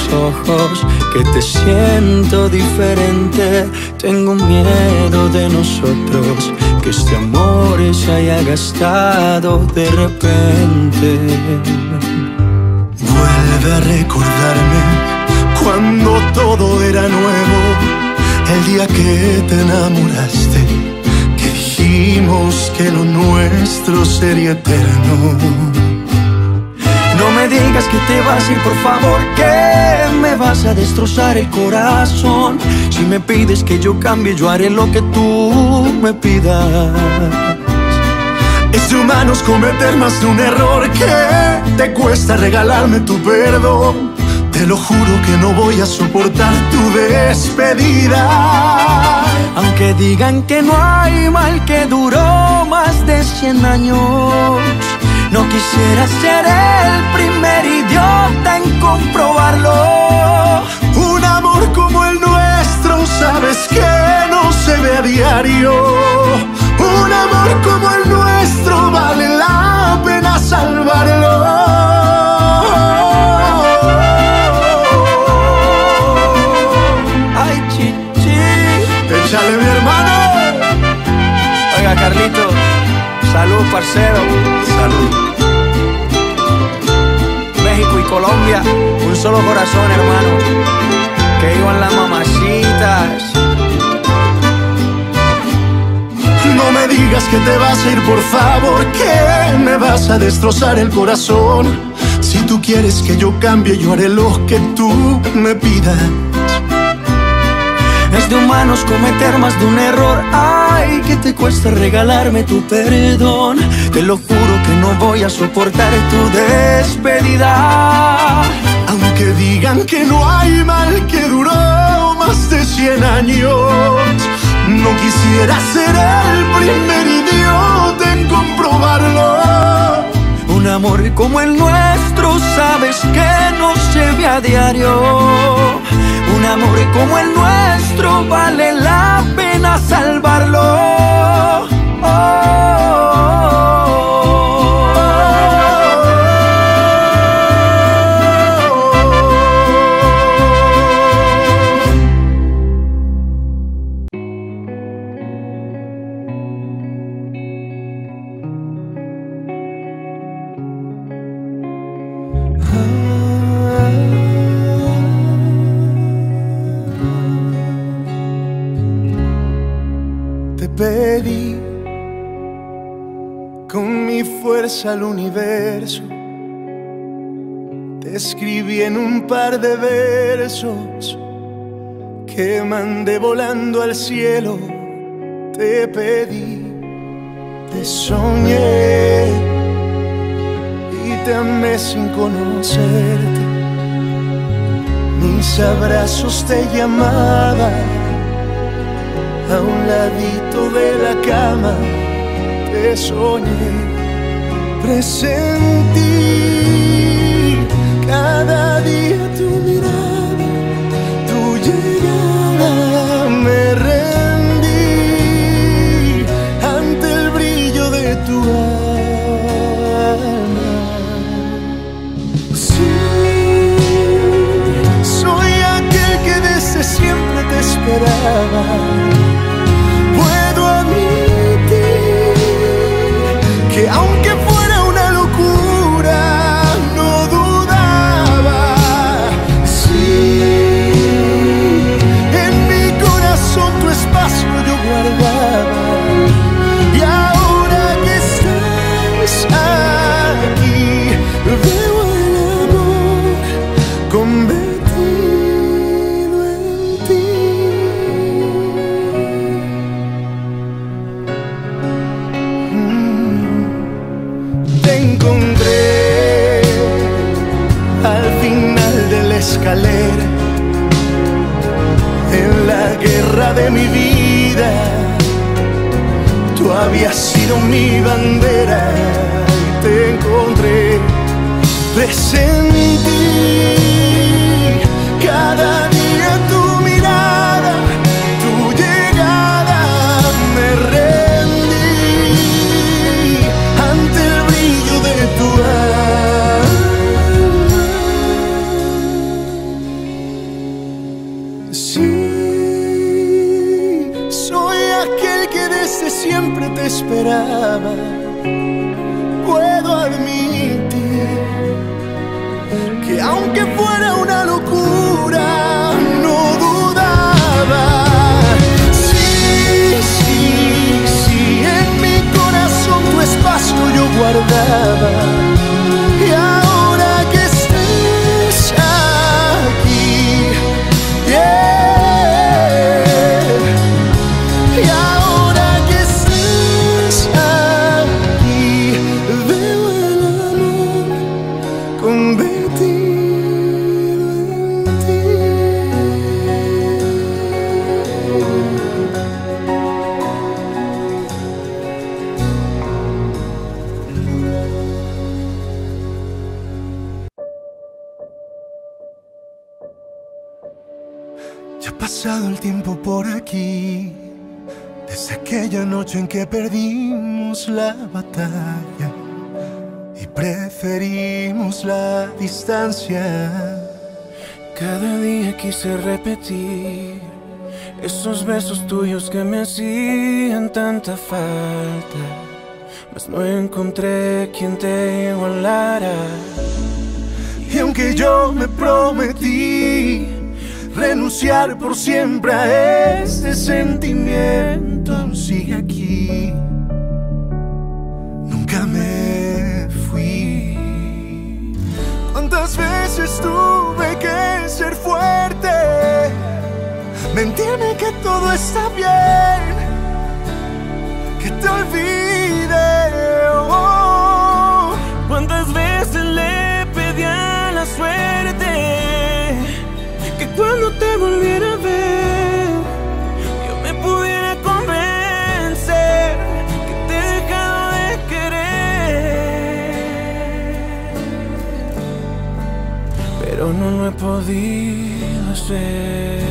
ojos que te siento diferente. Tengo miedo de nosotros, que este amor se haya gastado de repente. Vuelve a recordarme cuando todo era nuevo, el día que te enamoraste, que dijimos que lo nuestro sería eterno. No me digas que te vas a ir, por favor, que me vas a destrozar el corazón. Si me pides que yo cambie, yo haré lo que tú me pidas. Es de humanos cometer más de un error, que te cuesta regalarme tu perdón. Te lo juro que no voy a soportar tu despedida. Aunque digan que no hay mal que duró más de 100 años, no quisiera ser el primer idiota en comprobarlo. Un amor como el nuestro, sabes que no se ve a diario. Un amor como el nuestro vale la pena salvarlo. Ay, chichi. Échale, mi hermano. Oiga, Carlito, salud, parcero. Salud. México y Colombia, un solo corazón, hermano. Que iban las mamacitas. No me digas que te vas a ir, por favor, que me vas a destrozar el corazón. Si tú quieres que yo cambie, yo haré lo que tú me pidas. Es de humanos cometer más de un error. Ay, que te cuesta regalarme tu perdón. Te lo juro que no voy a soportar tu despedida. Aunque digan que no hay mal que duró más de 100 años, no quisiera ser el primer idiota en comprobarlo. Un amor como el nuestro, sabes que no se ve a diario. Un amor como el nuestro vale la pena salvarlo. Oh, oh, Te pedí con mi fuerza al universo, te escribí en un par de versos que mandé volando al cielo. Te pedí, te soñé y te amé sin conocerte. Mis abrazos te llamaban, a un ladito de la cama te soñé. Presentí cada día tu mirada, tu llegada. Me rendí ante el brillo de tu alma. Sí, soy aquel que desde siempre te esperaba. Puedo admitir que aunque fuera una locura, no dudaba. Sí, en mi corazón tu espacio yo guardaba. Y ahora que estás aquí, veo el amor convertido en ti. Te encontré al final de la escalera, en la guerra de mi vida. Tú habías sido mi bandera y te encontré. Presentí cada día tu mirada, tu llegada. Me rendí ante el brillo de tu alma. Sí, soy aquel que desde siempre te esperaba. Puedo admitir que aunque fuera una locura, no dudaba. Sí, sí, sí, en mi corazón tu espacio yo guardaba. Y ahora que estés aquí, y ahora que estés aquí, veo el amor convertido en ti. Ya ha pasado el tiempo por aquí, desde aquella noche en que perdimos la batalla y preferimos la distancia. Cada día quise repetir esos besos tuyos que me hacían tanta falta, mas no encontré quien te igualara. Y aunque yo me prometí renunciar por siempre a este sentimiento, sigue aquí. Nunca me fui. ¿Cuántas veces tuve que ser fuerte? Mentirme que todo está bien, que te olvide. Oh. ¿Cuántas veces le pedí a la suerte que cuando te volviera a ver yo me pudiera convencer que te he dejado de querer? Pero no lo he podido hacer.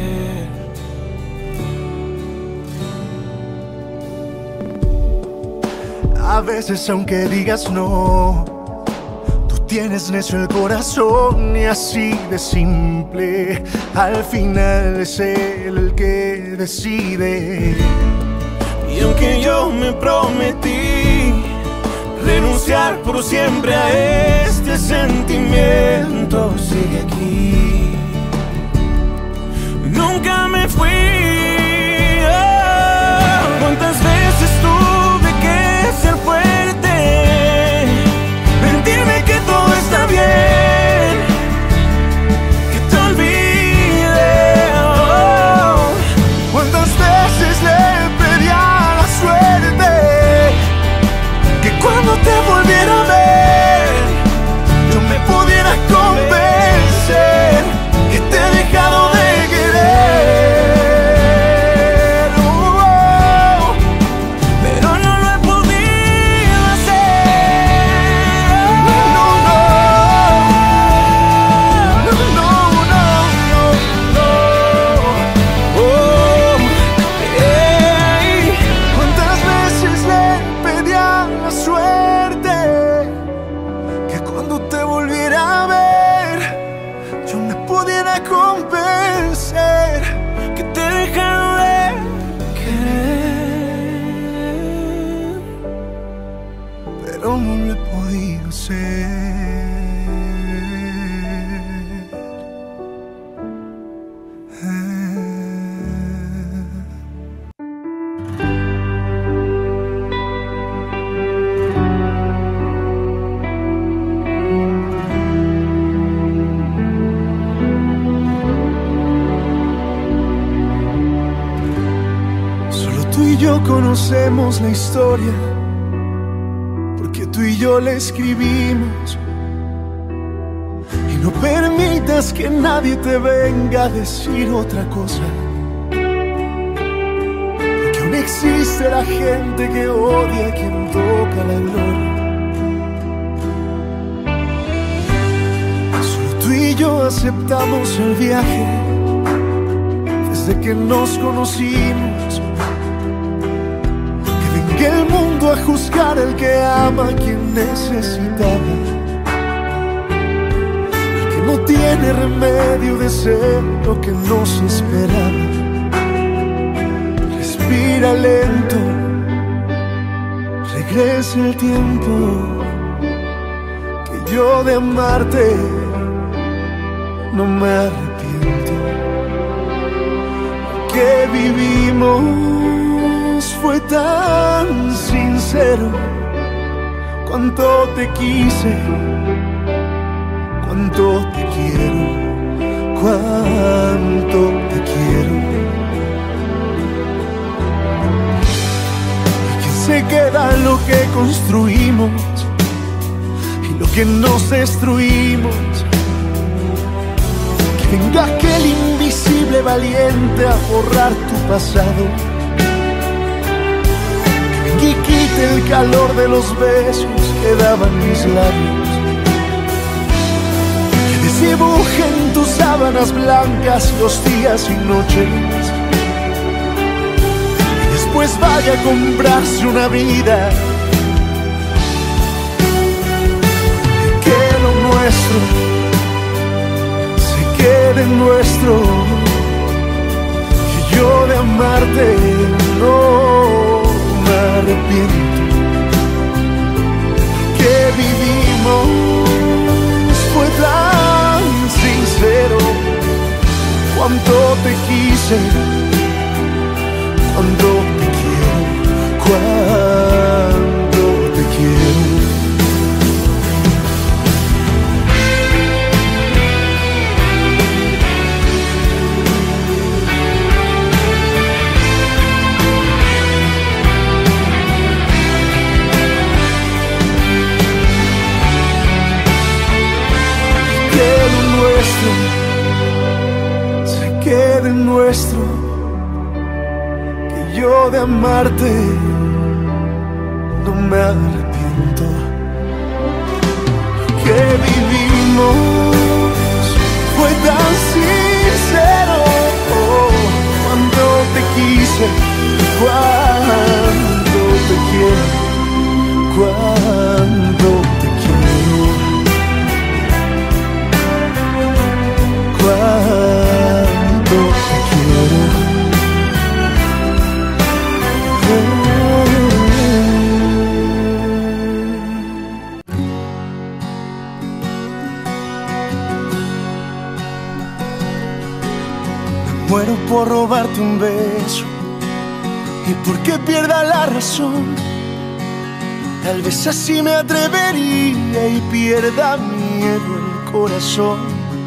A veces aunque digas no, tú tienes necio el corazón y así de simple, al final es él el que decide. Y aunque yo me prometí renunciar por siempre a este sentimiento, sigue aquí. Nunca me fui. Oh, ¿cuántas veces tuve que ser fuerte? Mentirme que todo está bien, que te olvide. Oh, ¿cuántas veces le pedí a la suerte que cuando te volviera a ver yo me pudiera convencer que te he dejado de querer? Oh, pero no lo he podido hacer. no, no, no, no, no, no, no. Oh, hey. ¿Cuántas veces le pedí a la suerte que cuando te volviera a ver yo me pudiera convencer Que te he dejado de querer, pero no lo he podido ser? Solo tú y yo conocemos la historia, porque tú y yo la escribimos. Y no permitas que nadie te venga a decir otra cosa, porque aún existe la gente que odia a quien toca la gloria. Solo tú y yo aceptamos el viaje desde que nos conocimos. Que venga el mundo a juzgar al que ama a quien necesitaba. El que no tiene remedio de ser lo que no se esperaba. Respira lento, regresa el tiempo, que yo de amarte no me arrepiento. Lo que vivimos fue tan sincero. Cuánto te quise, cuánto te quiero, cuánto te quiero. Y que se queda lo que construimos y lo que nos destruimos. Que venga aquel invisible valiente a borrar tu pasado. Que quite el calor de los besos que daban mis labios. Que desdibuje en tus sábanas blancas los días y noches. Y después vaya a comprarse una vida. Que lo nuestro se quede nuestro. Que yo de amarte no me arrepiento. Que vivimos fue tan sincero. Cuánto te quise, cuánto te quiero, cuánto te quiero. Se quede nuestro, que yo de amarte no me arrepiento. Que vivimos fue tan sincero. Cuánto te quise, cuánto te quiero, cuánto te quiero. Cuánto te quiero. Me muero por robarte un beso y porque pierda la razón. Tal vez así me atrevería y pierda miedo el corazón.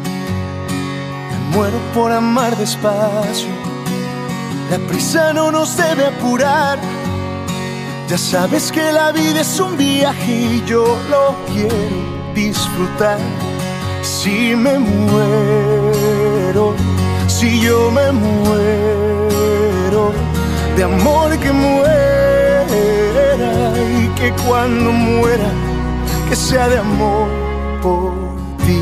Muero por amar despacio, la prisa no nos debe apurar. Ya sabes que la vida es un viaje y yo lo quiero disfrutar. Si me muero, si yo me muero, de amor que muera y que cuando muera, que sea de amor por ti.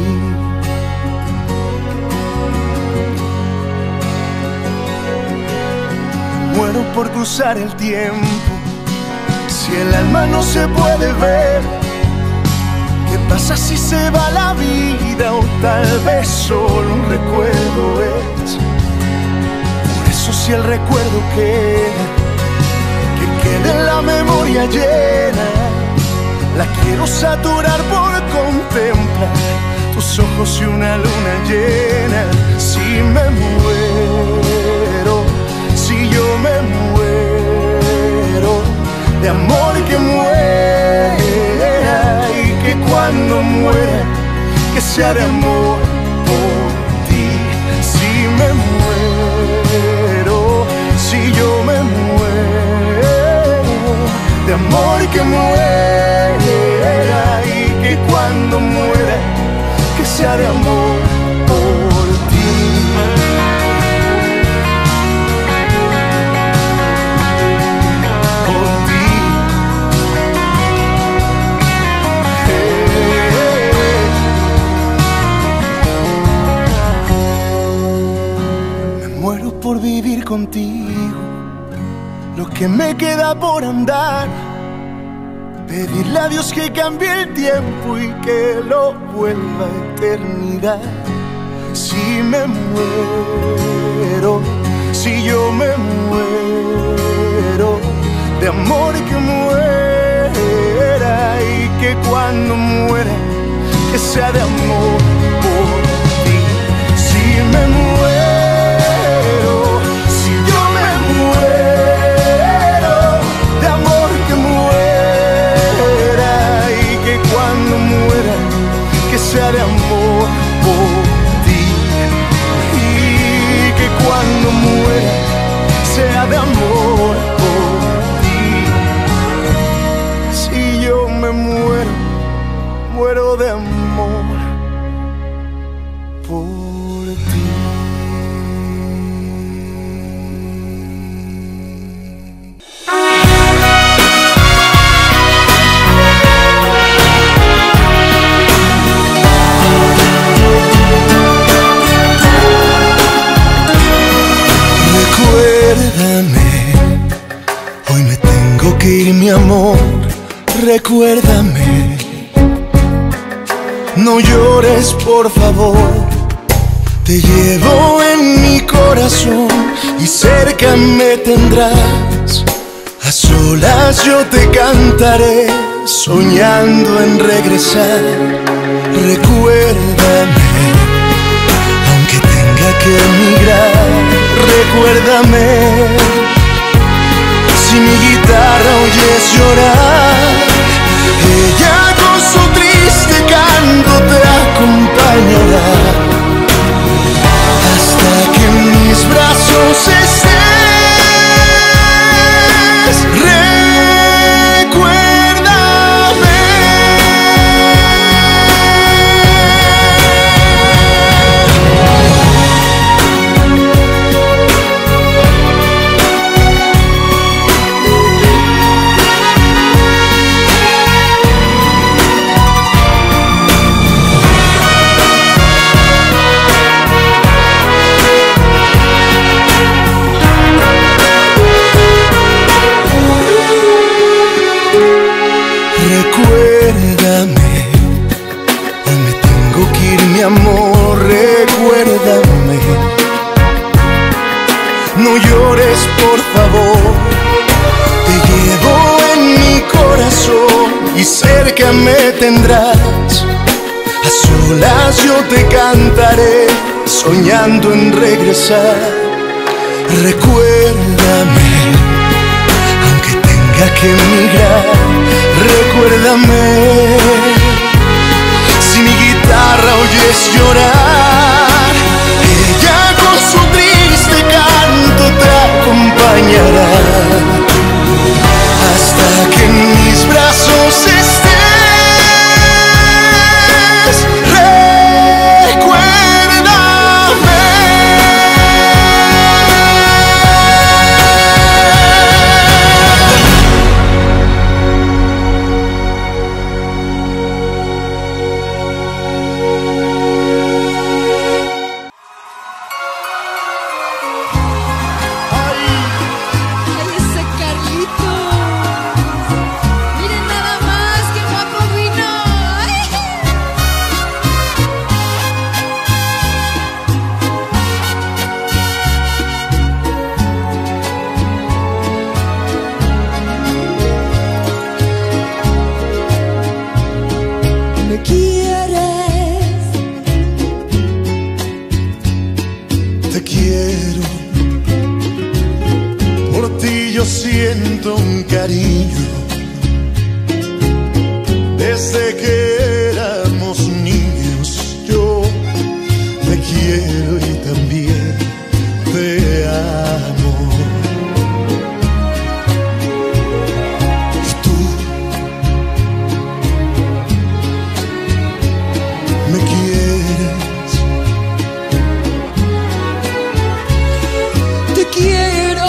Muero por cruzar el tiempo, si el alma no se puede ver. ¿Qué pasa si se va la vida o tal vez solo un recuerdo es? Por eso si el recuerdo queda, que quede en la memoria llena. La quiero saturar por contemplar tus ojos y una luna llena. Si me muero, si yo me muero, de amor que muera y que cuando muera, que sea de amor por ti. Si me muero, si yo me muero, de amor que muera y que cuando muera, que sea de amor por ti. Por vivir contigo, lo que me queda por andar, pedirle a Dios que cambie el tiempo y que lo vuelva a eternidad. si me muero, si yo me muero, de amor que muera, y que cuando muera, que sea de amor por ti. Si me muero, si yo me muero, de amor que muera, y que cuando muera, que sea de amor por ti. Y que cuando muera, sea de amor por ti. Si yo me muero, muero de amor por ti. Recuérdame, hoy me tengo que ir, mi amor. Recuérdame, no llores por favor. Te llevo en mi corazón y cerca me tendrás. A solas yo te cantaré, soñando en regresar. Recuérdame, aunque tenga que emigrar. Recuérdame, si mi guitarra oyes llorar, ella con su triste canto te acompañará hasta que en mis brazos estés. Recuérdame. Recuérdame, hoy me tengo que ir, mi amor. Recuérdame, no llores por favor. Te llevo en mi corazón y cerca me tendrás. A solas yo te cantaré, soñando en regresar. Recuérdame, aunque tenga que emigrar. Recuérdame, si mi guitarra oyes llorar, ella con su triste canto te acompañará hasta que en mis brazos estés. Siento un cariño desde que éramos niños. Yo te quiero y también te amo. Y tú me quieres. Te quiero.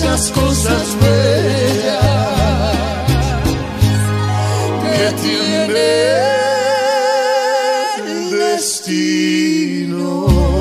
tantas cosas bellas que tiene el destino.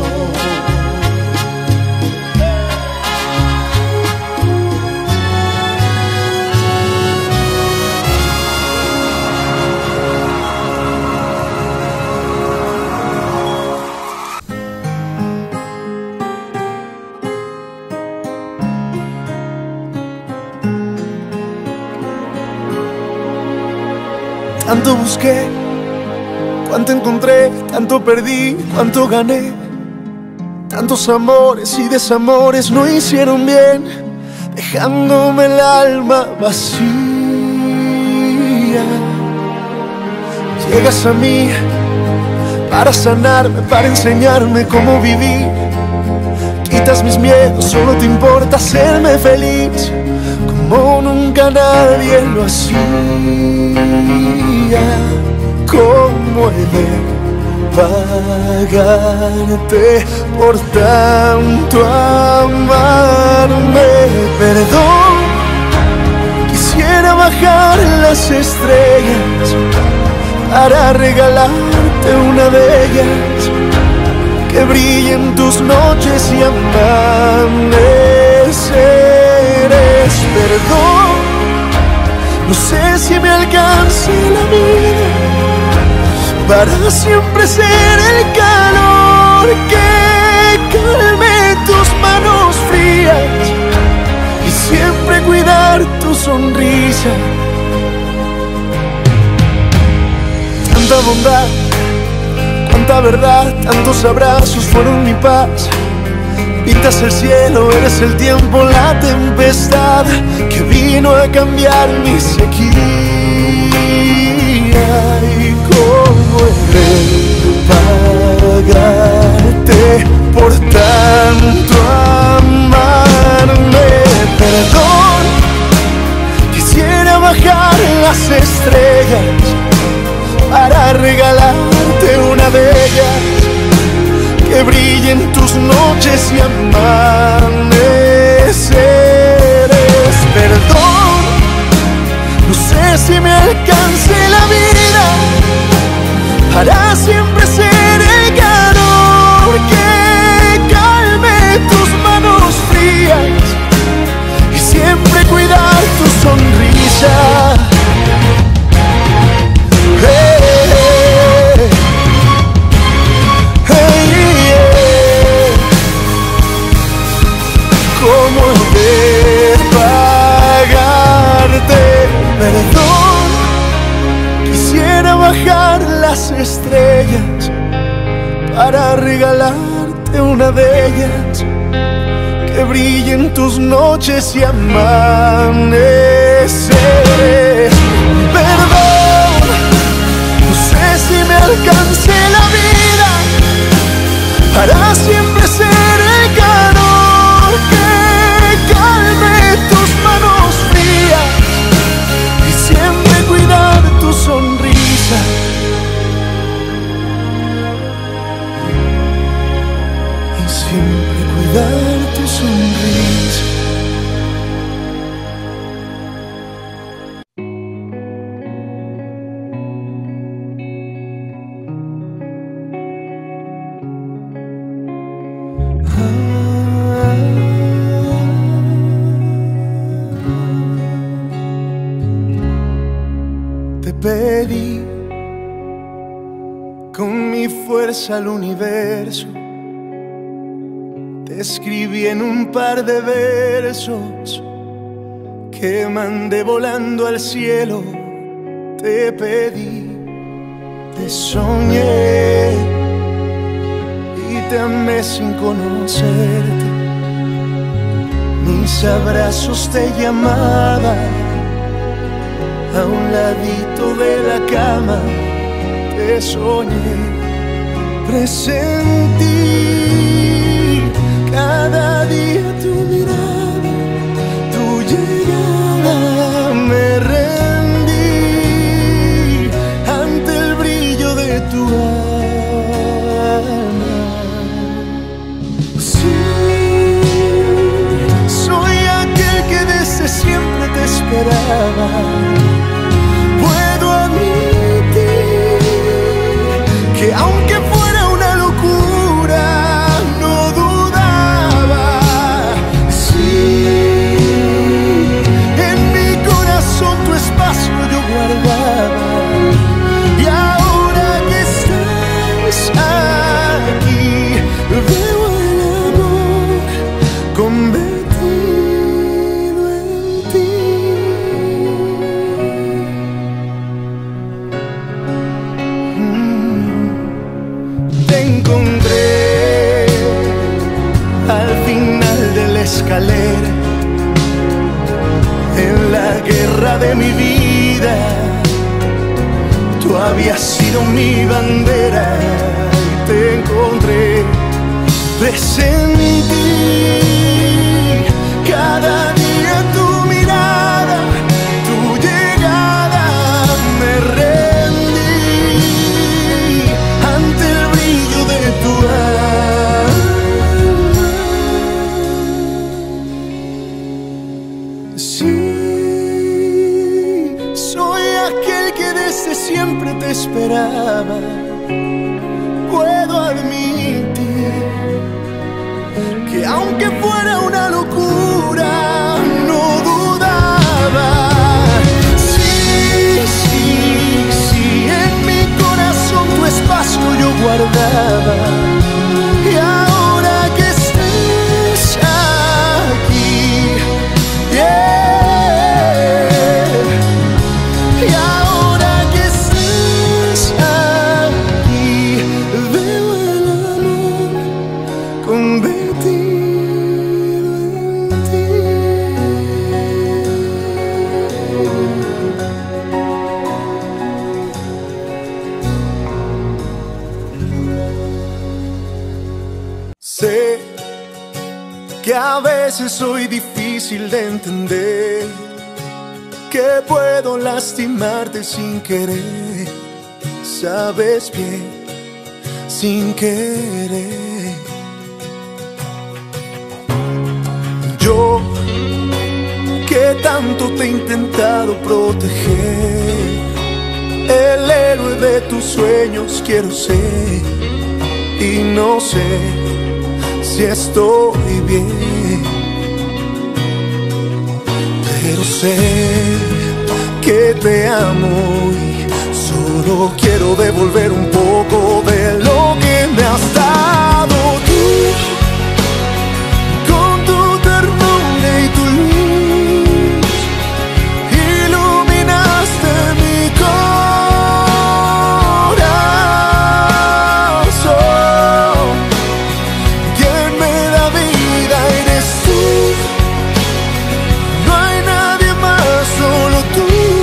Tanto busqué, cuánto encontré, tanto perdí, cuánto gané. Tantos amores y desamores no hicieron bien, dejándome el alma vacía. Llegas a mí para sanarme, para enseñarme cómo vivir. Quitas mis miedos, solo te importa hacerme feliz, como nunca nadie lo hacía. ¿Cómo he de pagarte por tanto amarme? Perdón, quisiera bajar las estrellas para regalarte una de ellas, que brillen tus noches y amaneceres. Perdón, no sé si me alcance la vida para siempre ser el calor que calme tus manos frías y siempre cuidar tu sonrisa. Tanta bondad, cuánta verdad, tantos abrazos fueron mi paz. Pintas el cielo, eres el tiempo, la tempestad que vino a cambiar mi sequía. Y cómo he de pagarte por tanto amarme. Perdón, quisiera bajar las estrellas para regalarte una de ellas, que brillen tus noches y amaneceres. Perdón, no sé si me alcance la vida para siempre ser el calor que calme tus manos frías y siempre cuidar tu sonrisa. ¿Cómo he de pagarte? Perdón, quisiera bajar las estrellas para regalarte una de ellas, que brillen tus noches y amaneceres. Perdón, no sé si me alcance la vida para siempre ser el calor que calme tus manos frías y siempre cuidar tu sonrisa. Y siempre cuidar tu sonrisa. Te pedí con mi fuerza al universo, te escribí en un par de versos que mandé volando al cielo. Te pedí, te soñé y te amé sin conocerte. Mis abrazos te llamaban, a un ladito de la cama te soñé. Presentí cada día tu mirada, tu llegada. Me rendí ante el brillo de tu alma. Sí, soy aquel esperaba. Puedo admitir que aunque fuera una locura, no dudaba. Sí, en mi corazón tu espacio yo guardaba. Y ahora que estás aquí, veo el amor convertido en ti. Te encontré al final de la escalera, en la guerra de mi vida. Tú habías sido mi bandera y te encontré. Presentí cada día tu mirada, tu llegada. Me rendí ante el brillo de tu alma. Sí, soy aquel que desde siempre te esperaba. Puedo admitir que aunque fuera una locura, no dudaba. Sí, sí, sí, en mi corazón tu espacio yo guardaba. Y ahora que estés aquí, yeah. Y ahora que estés aquí, veo el amor convertido en ti. Sé que a veces soy difícil de entender, que puedo lastimarte sin querer. Sabes bien, sin querer. Yo, que tanto te he intentado proteger, el héroe de tus sueños quiero ser. Y no sé si estoy bien, pero sé que te amo y solo quiero devolver un poco de lo que me has dado tú. Con tu ternura y tu luz iluminaste mi corazón. Quien me da vida eres tú. No hay nadie más, solo tú.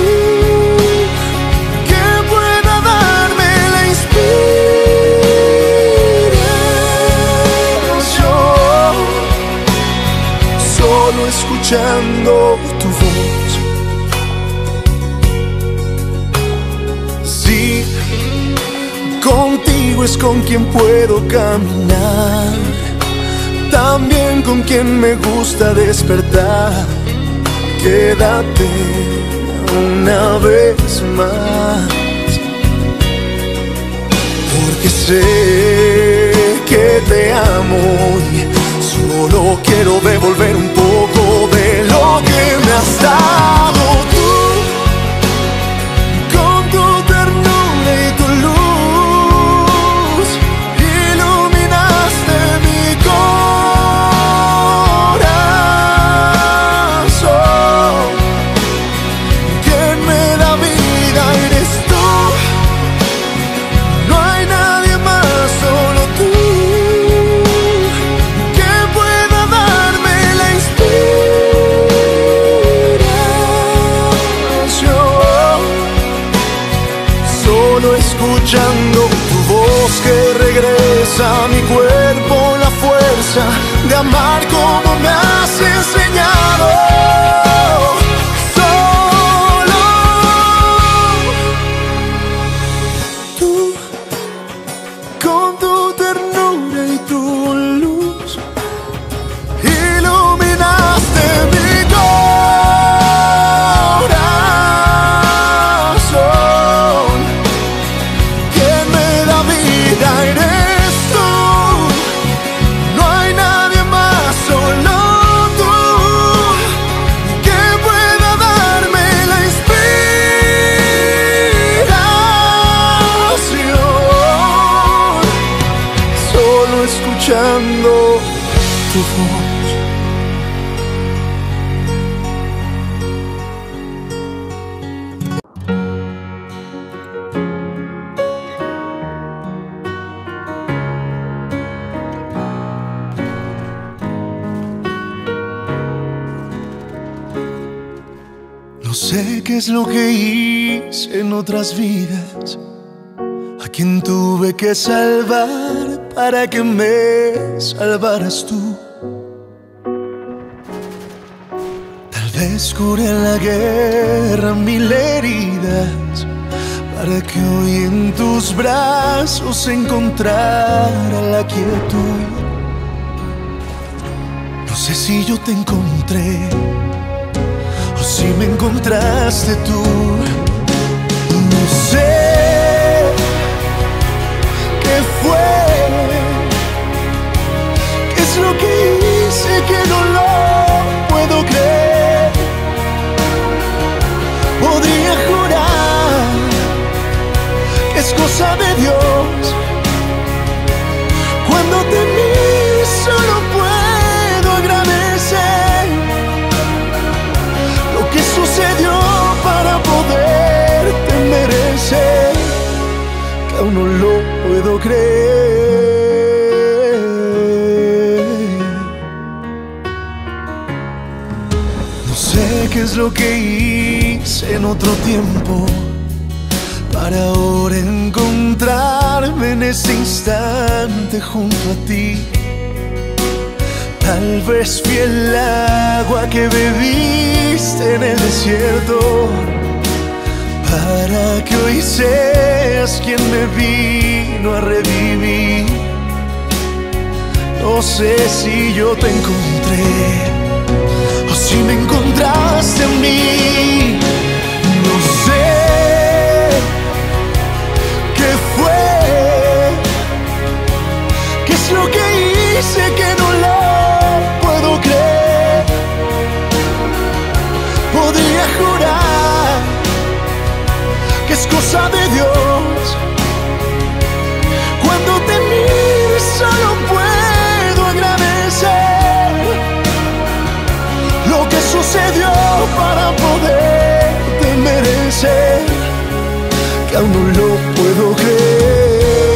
Escuchando tu voz. Sí, contigo es con quien puedo caminar, también con quien me gusta despertar. Quédate una vez más, porque sé que te amo y solo quiero devolver un poco de lo que me has dado tú. Con tu ternura y tu luz iluminaste mi corazón. Quien me da vida eres tú. No hay nadie más, solo tú. Escuchando tu voz que regresa a mi cuerpo la fuerza de amar como me has enseñado. Solo tú, con tu ternura y tu luz iluminaste mi corazón. escuchando tu voz. No sé qué es lo que hice en otras vidas, a quien tuve que salvar para que me salvaras tú. Tal vez curé en la guerra mil heridas, para que hoy en tus brazos encontrara la quietud. No sé si yo te encontré o si me encontraste tú. No sé qué fue, qué es lo que hice que no lo puedo creer. Podría jurar que es cosa de Dios. Cuando te miro solo puedo agradecer lo que sucedió para poderte merecer, que aún no lo puedo creer. No sé qué es lo que hice en otro tiempo para ahora encontrarme en este instante junto a ti. Tal vez fui el agua que bebiste en el desierto, para que hoy seas quien me vino a revivir. No sé si yo te encontré o si me encontraste en mí. No sé qué fue, qué es lo que hice que no lo puedo creer. Podría jurar que es cosa de Dios. Cuando te miro solo puedo agradecer lo que sucedió para poderte merecer, que aún no lo puedo creer.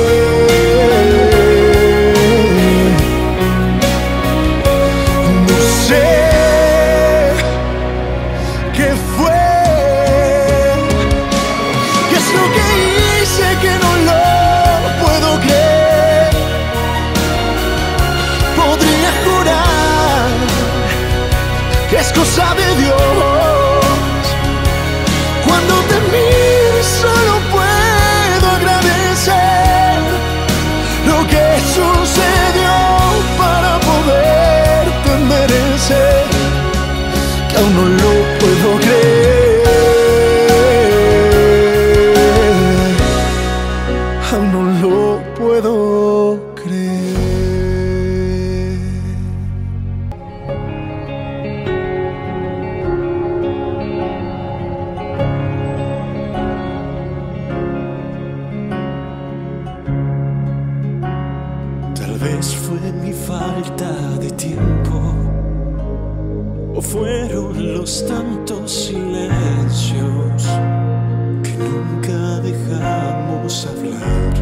No sé qué fue, qué es lo que hice que no lo puedo creer. Podría jurar que es cosa de Dios. Cuando te miro solo puedo agradecer lo que sucedió para poderte merecer, que aún no lo puedo creer. Aún no lo puedo creer. Tal vez fue mi falta de tiempo, o fueron los tantos silencios que nunca dejamos hablar.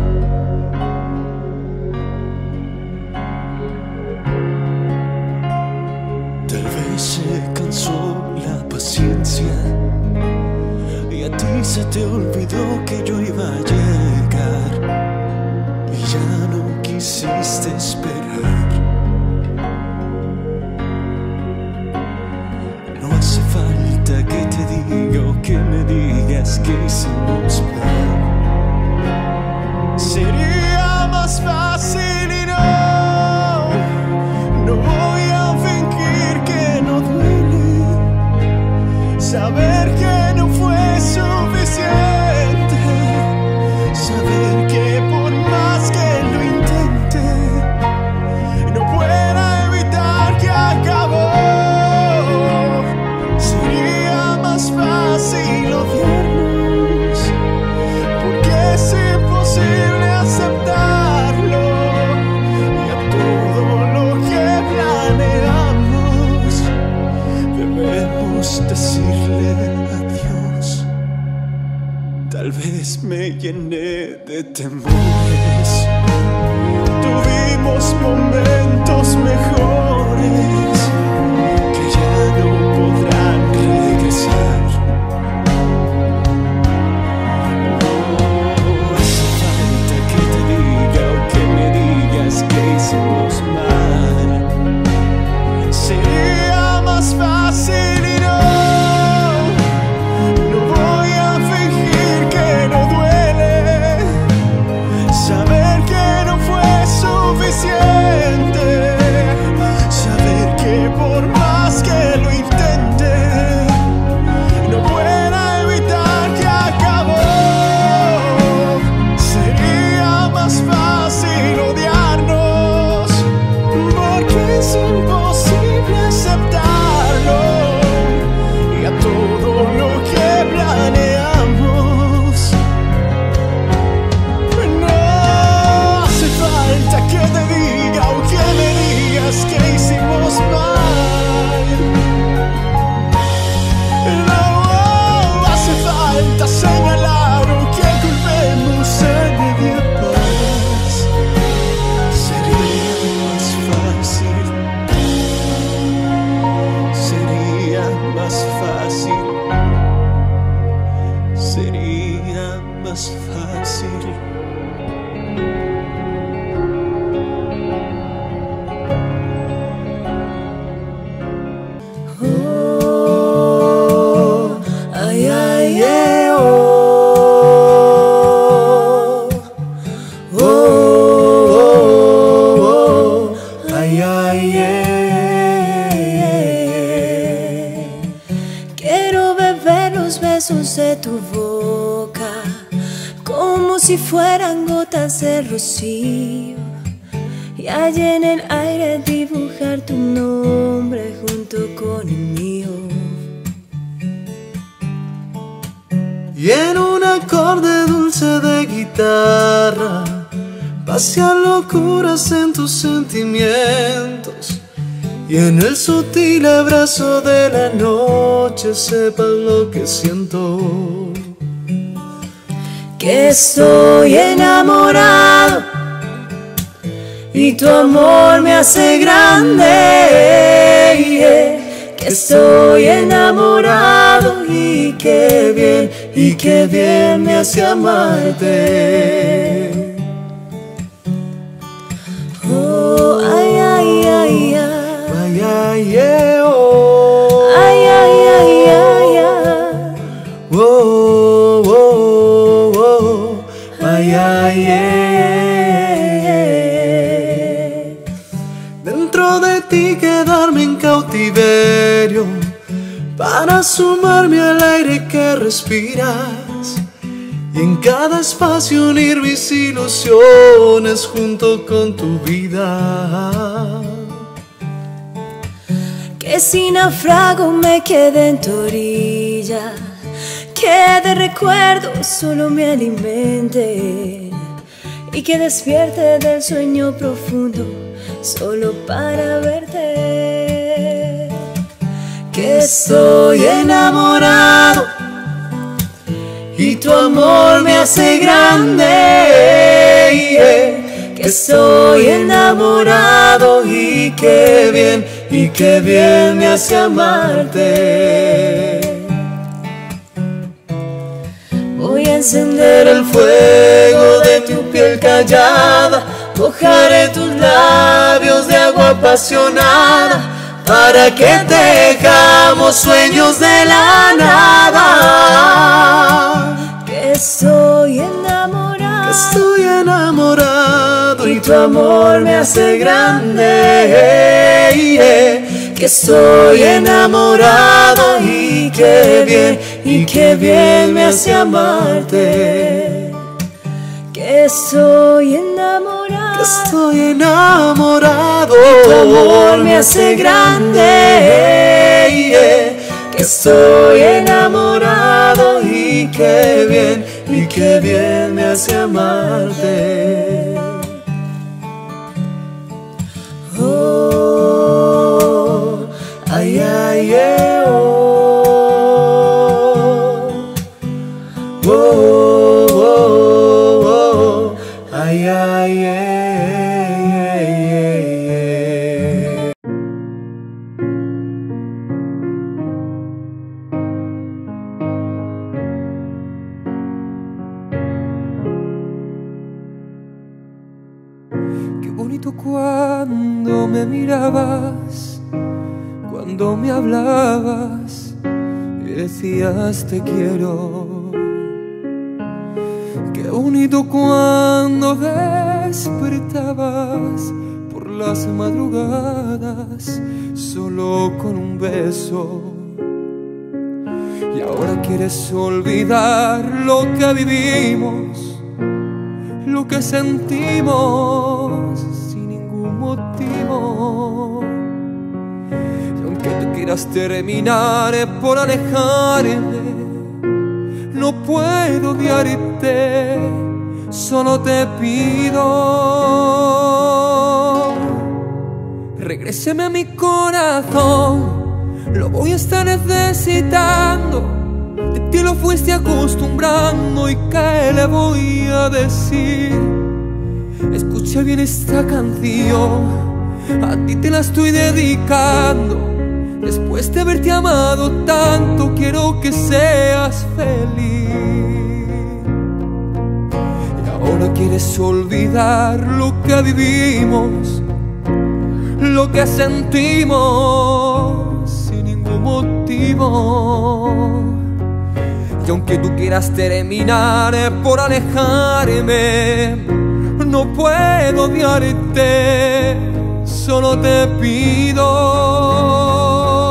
Tal vez se cansó la paciencia y a ti se te olvidó que yo iba a llegar y ya no quisiste esperar. No hace falta que te diga o que me digas que hicimos plan. Sería más fácil y no voy a fingir que no duele, saber que no fue suficiente, saber que por más que lo intente no pueda evitar que acabó. Sería más fácil odiarnos, porque es imposible aceptarlo, y a tu decirle adiós. Tal vez me llené de temores. Tuvimos momentos mejores que ya no podrán regresar. No hace falta que te diga o que me digas que hicimos mal. Sería más fácil y no voy a fingir que no duele. Saber que no fue suficiente. Saber que por más que lo intente, no pueda evitar que acabó. Sería más fácil odiarnos, porque es imposible aceptarlo. Y a todo lo que planeamos, no hace falta que te diga o que me digas que hicimos mal. No hace falta señalar o que culpemos a nadie más. Sería más fácil. Sería más fácil. Sería más fácil. Oh, ay, ay, oh. Oh, oh, oh, ay, ay, Quiero beber los besos de tu boca como si fueran gotas de rocío, y allí en el aire dibujar tu nombre junto con el mío. Y en un acorde dulce de guitarra pasear locuras en tus sentimientos, y en el sutil abrazo de la noche sepas lo que siento. Que estoy enamorado y tu amor me hace grande, que estoy enamorado y qué bien me hace amarte. Oh, ay, ay, ay, ay, Ay, ay, oh. ay, ay, ay, ay, ay. Oh, oh, oh. Ay, ay, Dentro de ti quedarme en cautiverio, para sumarme al aire que respiras, y en cada espacio unir mis ilusiones junto con tu vida. Que si naufrago me quede en tu orilla, que de recuerdos solo me alimente, y que despierte del sueño profundo solo para verte. Que estoy enamorado y tu amor me hace grande, que estoy enamorado y qué bien me hace amarte. Voy a encender el fuego de tu piel callada, mojaré tus labios de agua apasionada, para que tejamos sueños de la nada. Que estoy enamorado y tu amor me hace grande, que estoy enamorado y qué bien me hace amarte. Que estoy enamorado y tu amor me hace grande, que estoy enamorado y qué bien me hace amarte. Oh, ay, ay, oh. cuando me mirabas, cuando me hablabas y decías te quiero. Qué bonito cuando despertabas por las madrugadas solo con un beso. Y ahora quieres olvidar lo que vivimos, lo que sentimos sin ningún motivo. Y aunque tú quieras terminar por alejarme, no puedo odiarte, solo te pido. Regréseme a mi corazón, lo voy a estar necesitando. De ti lo fuiste acostumbrando y ¿qué le voy a decir? Escucha bien esta canción, a ti te la estoy dedicando. Después de haberte amado tanto, quiero que seas feliz. Y ahora quieres olvidar lo que vivimos, lo que sentimos sin ningún motivo. Y aunque tú quieras terminar por alejarme, no puedo odiarte, solo te pido.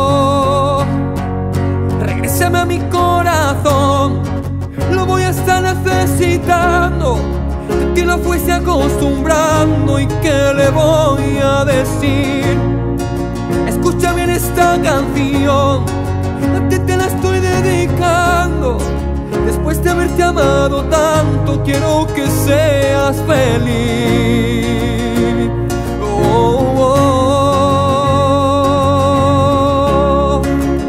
Regrésame a mi corazón, lo voy a estar necesitando. De ti lo fuiste acostumbrando y ¿qué le voy a decir? Escucha bien esta canción, a ti te la estoy dedicando. Después de haberte amado tanto, quiero que seas feliz. Oh, oh, oh.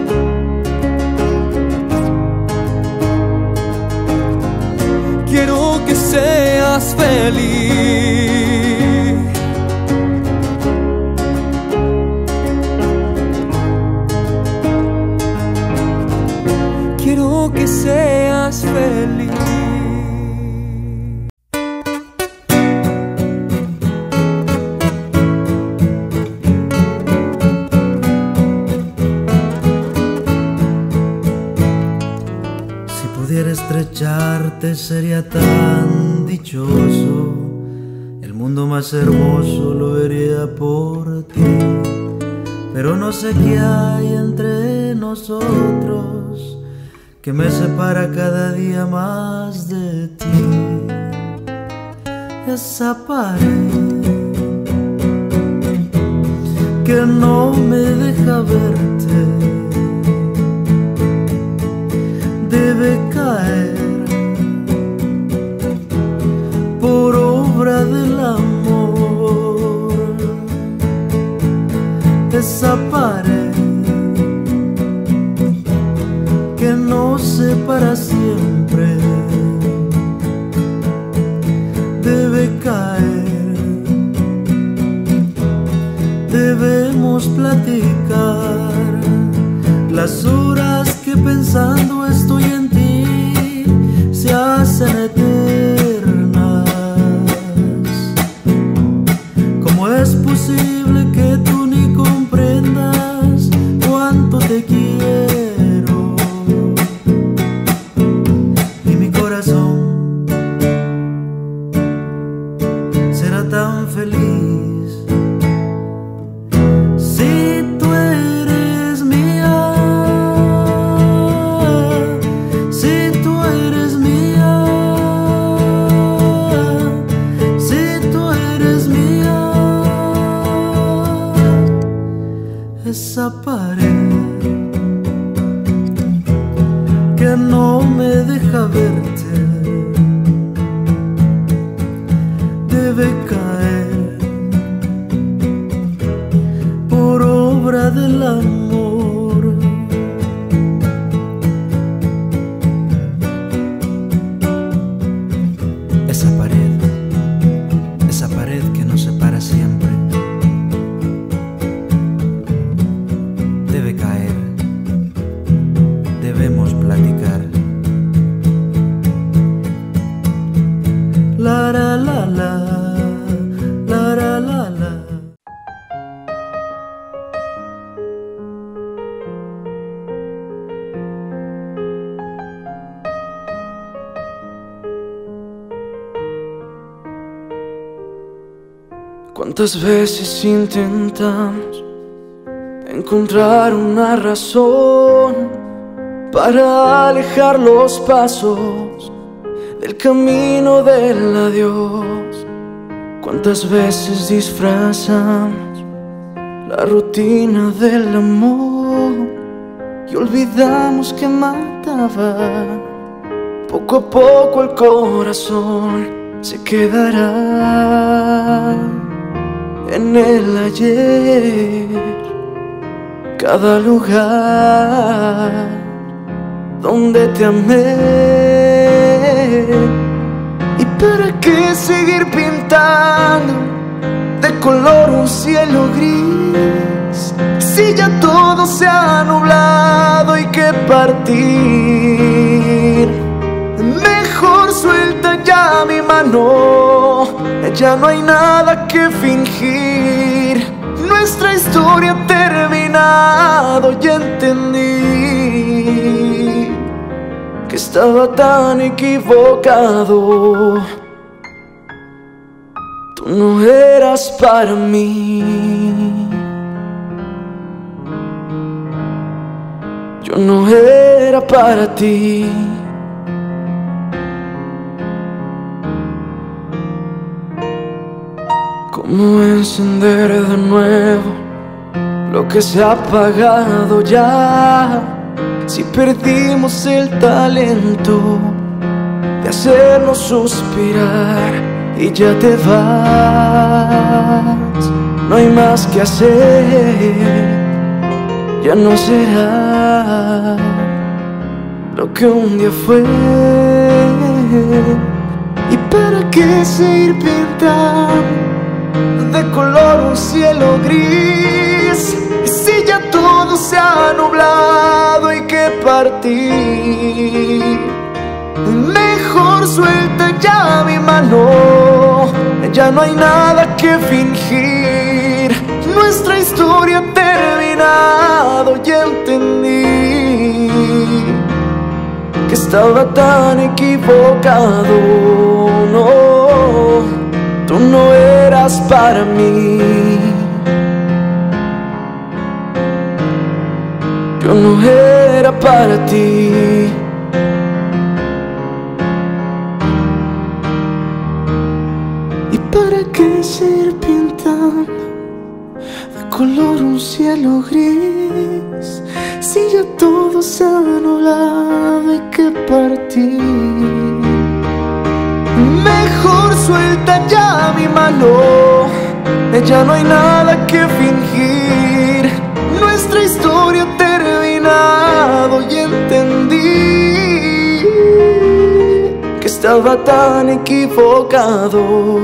Quiero que seas feliz. Quiero que seas feliz. Si pudiera estrecharte sería tan dichoso, el mundo más hermoso lo vería por ti. Pero no sé qué hay entre nosotros que me separa cada día más de ti. Esa pared que no me deja verte debe caer por obra del amor. Esa pared que nos separa siempre debe caer. Debemos platicar las horas que pensando estoy en ti se hacen eternas. ¿Cómo es posible que tú ni comprendas cuánto te quiero? Y mi corazón será tan feliz si tú eres mía, si tú eres mía, si tú eres mía. Esa pared que no me deja verte debe caer por obra del amor. Esa pared que nos separa siempre debe caer. Debemos platicar. La la la la, la la la la. ¿Cuántas veces intentamos encontrar una razón para alejar los pasos del camino del adiós? ¿Cuántas veces disfrazamos la rutina del amor y olvidamos que mataba? Poco a poco el corazón se quedará en el ayer. Cada lugar donde te amé. ¿Y para qué seguir pintando de color un cielo gris si ya todo se ha nublado? Hay que partir. Mejor suelta ya mi mano, ya no hay nada que fingir. Nuestra historia ha terminado y entendí que estaba tan equivocado. Tú no eras para mí, yo no era para ti. ¿Cómo encender de nuevo lo que se ha apagado ya? Si perdimos el talento de hacernos suspirar y ya te vas, no hay más que hacer, ya no será lo que un día fue. ¿Y para qué seguir pintando de color un cielo gris si ya todo se ha nublado? Hay que partir. Mejor suelta ya mi mano, ya no hay nada que fingir. Nuestra historia ha terminado y entendí que estaba tan equivocado. No, tú no eras para mí, yo no era para ti. ¿Y para qué seguir pintando de color un cielo gris si ya todo se ha nublado? Hay que partir. Mejor suelta ya mi mano, ya no hay nada que fingir. Nuestra historia ha terminado y entendí que estaba tan equivocado.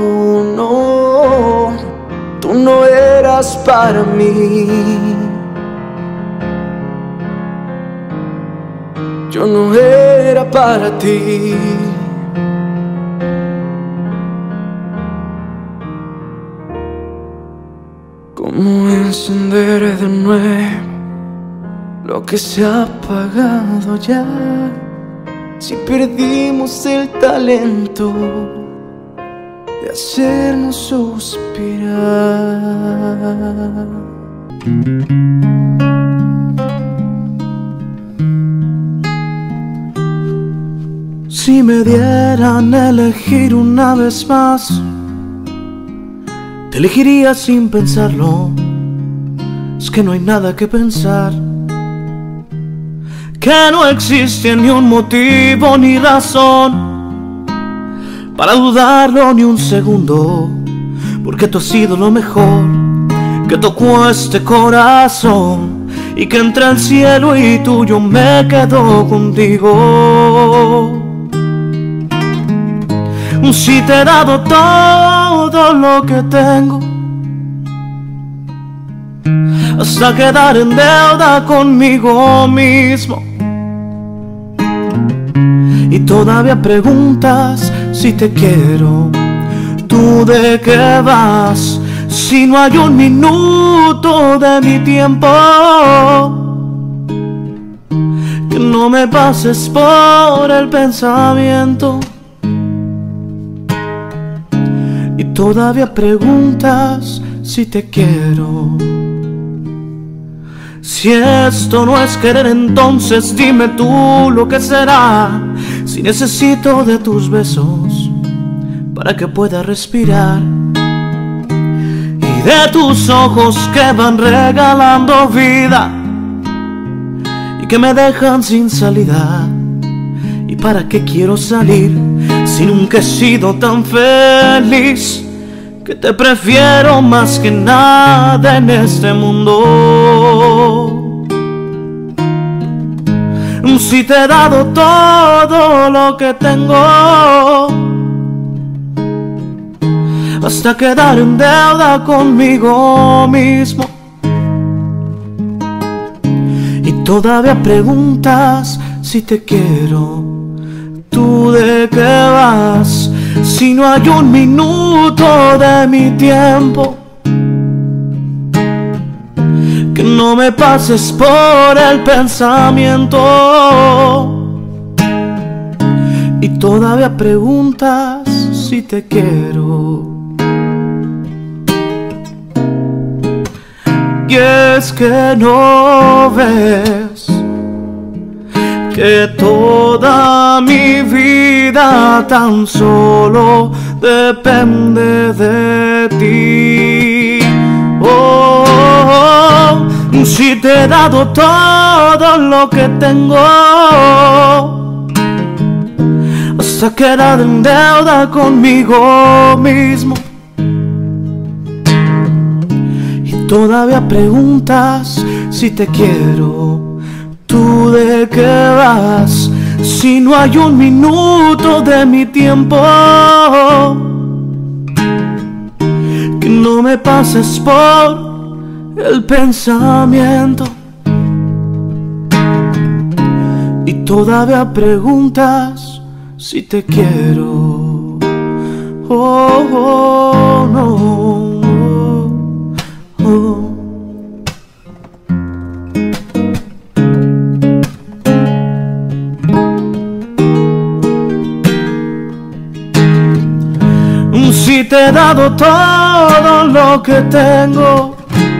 No, tú no eras para mí, yo no era para ti. ¿Cómo encender de nuevo lo que se ha apagado ya? Si perdimos el talento de hacernos suspirar. Si me dieran a elegir una vez más, te elegiría sin pensarlo. Es que no hay nada que pensar, que no existe ni un motivo ni razón para dudarlo ni un segundo, porque tú has sido lo mejor que tocó este corazón, y que entre el cielo y tú yo me quedo contigo. Si te he dado todo lo que tengo, hasta quedar en deuda conmigo mismo, y todavía preguntas si te quiero. ¿Tú de qué vas si no hay un minuto de mi tiempo que no me pases por el pensamiento? y todavía preguntas si te quiero. Si esto no es querer, entonces dime tú lo que será. Si necesito de tus besos para que pueda respirar, y de tus ojos que van regalando vida y que me dejan sin salida. ¿Y para qué quiero salir si nunca he sido tan feliz? Que te prefiero más que nada en este mundo. Si te he dado todo lo que tengo, hasta quedar en deuda conmigo mismo, y todavía preguntas si te quiero. ¿Tú de qué vas si no hay un minuto de mi tiempo? Que no me pases por el pensamiento, y todavía preguntas si te quiero. Y es que no ves que toda mi vida tan solo depende de ti. Oh, si te he dado todo lo que tengo, hasta quedar en deuda conmigo mismo, y todavía preguntas si te quiero. ¿Tú de qué vas si no hay un minuto de mi tiempo? Que no me pases por el pensamiento, y todavía preguntas si te quiero. Oh, oh, no, oh. Si te he dado todo lo que tengo,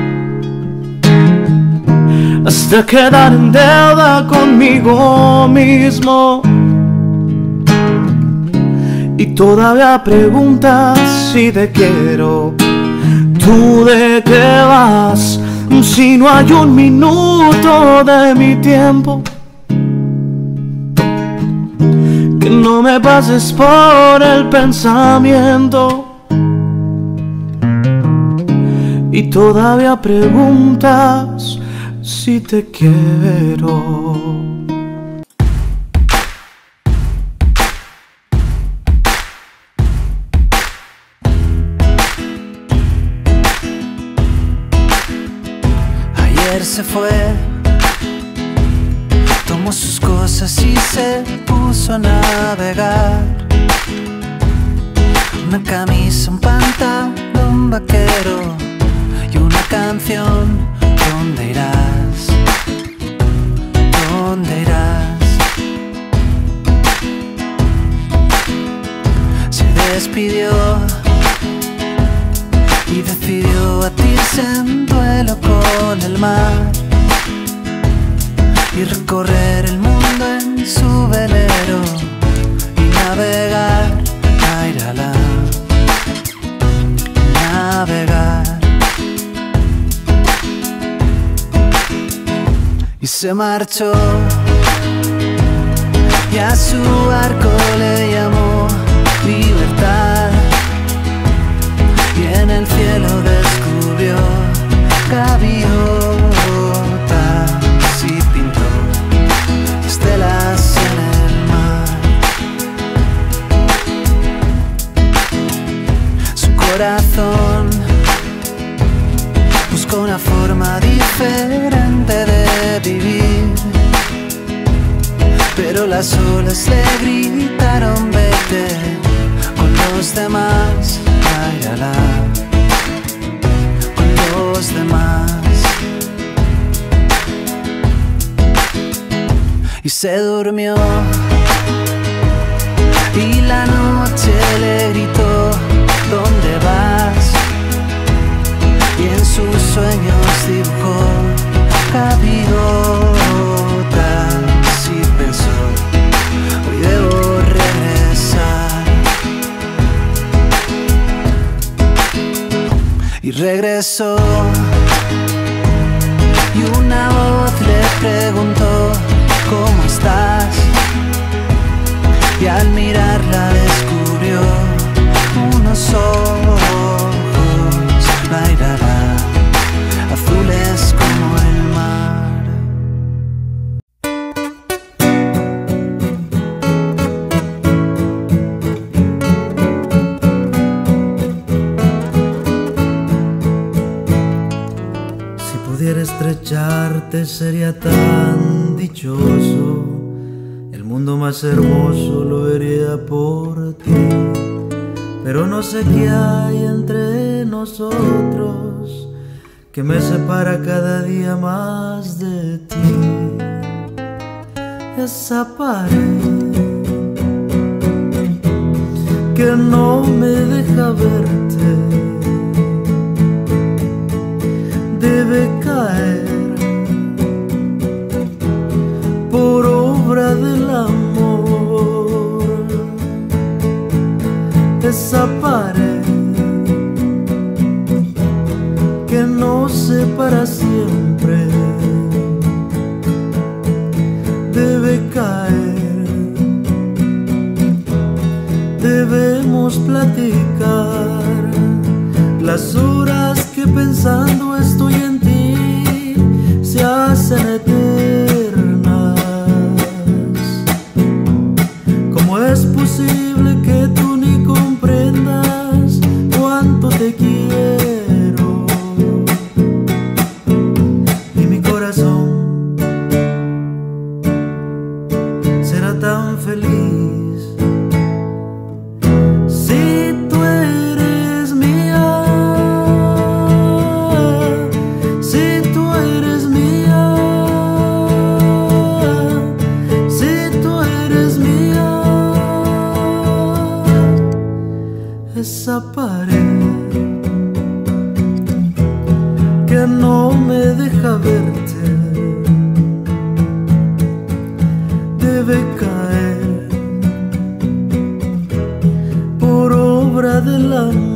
hasta quedar en deuda conmigo mismo, y todavía preguntas si te quiero. ¿Tú de qué vas si no hay un minuto de mi tiempo? Que no me pases por el pensamiento, y todavía preguntas si te quiero. Ayer se fue, tomó sus cosas y se puso a navegar. Una camisa, un pantalón vaquero y una canción. ¿Dónde irás? ¿Dónde irás? Se despidió y decidió batirse en duelo con el mar y recorrer el mundo en su velero y navegar, airala, navegar. Y se marchó y a su barco le llamó libertad, y en el cielo descubrió gaviotas y pintó estelas en el mar. Su corazón buscó una forma diferente de vivir, pero las olas le gritaron: vete con los demás, bailala con los demás. Y se durmió y la noche le gritó: ¿dónde sueños dibujó gaviotas y pensó, hoy debo regresar. Y regresó, y una voz le preguntó, ¿cómo estás? Y al mirarla descubrió unos ojos, bailaba, azules como el mar. Si pudiera estrecharte sería tan dichoso, el mundo más hermoso lo vería por ti. Pero no sé qué hay entre nosotros que me separa cada día más de ti. Esa pared que no me deja verte debe caer por obra del amor. Esa pared que nos separa siempre debe caer. Debemos platicar las horas que pensando estoy en ti se hacen eternas. ¿Cómo es posible que tú ni comprendas cuánto te quiero? Y mi corazón será tan feliz si tú eres mía, si tú eres mía, si tú eres mía. Esa pared que no me deja verte debe caer por obra del amor.